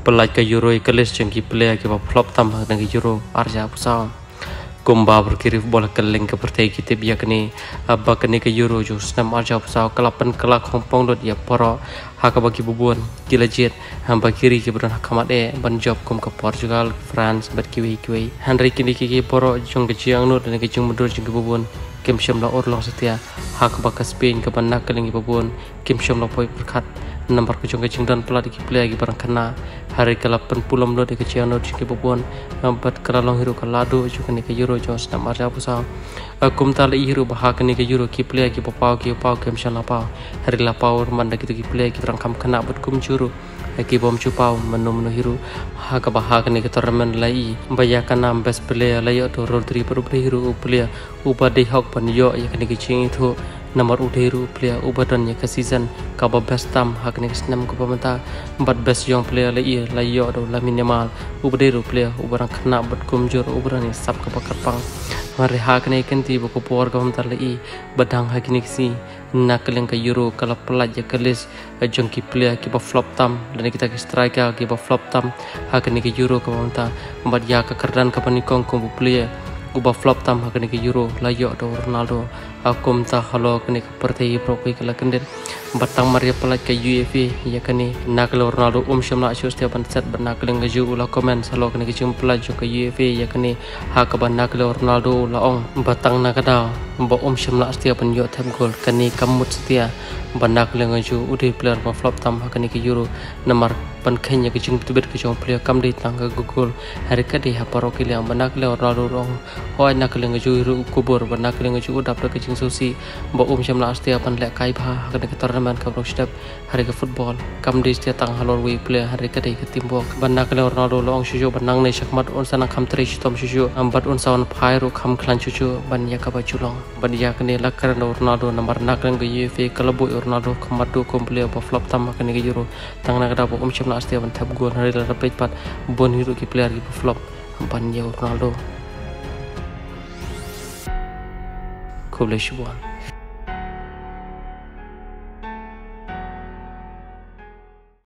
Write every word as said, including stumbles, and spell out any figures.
Pelaj ke Euro kelis jengki player ke flop tambah dengan Euro arja pusau. Gumba berkiri bola keling ke partai kita biak ni abak ni ke Euro jo senam arja pusau kelapan kelak Hongkong dot ya poro hak bagi bubuan gila jet hamba kiri ke beran hakamat e ban job kum ke Portugal France bat kiwi kiwi Henry kini kiki poro jong ke jiang nur dan ke jong mundur jong ke bubuan kim syam la or long setia hak bak Spain ke ban nak keling ke bubuan kim syam la poi berkat nomor ke jong ke jong dan pelat ki play lagi barang kena hari ke delapan puluh menit ke jiang nur jong ke bubuan bat keralong hiru ke ladu jong ke Euro jo senam arja pusau kum tal hiru bahak ni ke Euro ki play ki papau ki pau kim syam la pau hari la pau manda gitu ki play ki kam kena buat kum juru ki bom cupau menu menu hiru ha ka bahag ni ke tournament lai bayakan nam best player lai to Rodri per hiru player uba de hok pan yo ya kan ki ching itu nomor udhiru player uba dan ya ke season ka ba best tam hak ni snam ko pamata empat best young player lai lai yo do la minimal uba de player uba ran kena buat kum juru uba ni sab ka bakar pang mari hak ni kenti buku por ka pamata lai badang hak ni si nak keleng ke Euro kalau pelaj ya kelis jongki player ki ba flop tam dan kita ke striker ki ba flop tam hak ni ke Euro ka manta mbad ya ka kerdan ka panikong ko player uba flop tam hak ni ke Euro layo do Ronaldo akum ta halo kini ke partai pro ki kala kendet batang maria pelaj ke U E F A ya kani nak Ronaldo um syamla syu setiap set benak keleng ke ju la komen salo kini ke jum pelaj ke U E F A ya kani hak ba nak Ronaldo la ong batang nakada ba um syamla setiap pen yo them gol kani kamut setia banak keleng ju ude player ba flop tam hak ni ke Euro nomor pan kenya ke jing tubet ke jong player kam di tangga gugul hari ka di ha paro ke liang banak le Ronaldo rong hoi nak keleng ju ru kubur banak keleng ju udap ke jing susi ba um syamla setiap pan le kai ba hak ni ke tournament ka bro step hari ke football kam di setiap tang halor we player hari ka di ke timbok banak le Ronaldo long shuju banang ne shakmat on sana kam tri tom shuju ambat on sawan phai ru kham khlan chuchu ban ya ka ba chulong ban ya ka ni lakar Ronaldo nomor nak keleng ke U E F A kalabu Ronaldo kamadu komplain ba flop tam hak ni ke Euro tang na ka ba um syamla setiap tab gol hari la rapid pat bon hiru ki player ki flop ban ya Ronaldo Kublish one